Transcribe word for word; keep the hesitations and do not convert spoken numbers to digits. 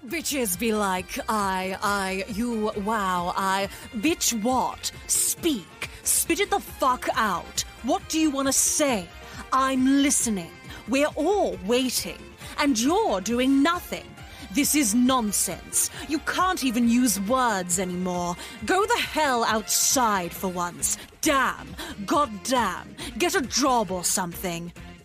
Bitches be like, I, I, you, wow, I, bitch what? Speak. Spit it the fuck out. What do you want to say? I'm listening. We're all waiting. And you're doing nothing. This is nonsense. You can't even use words anymore. Go the hell outside for once. Damn. God damn. Get a job or something.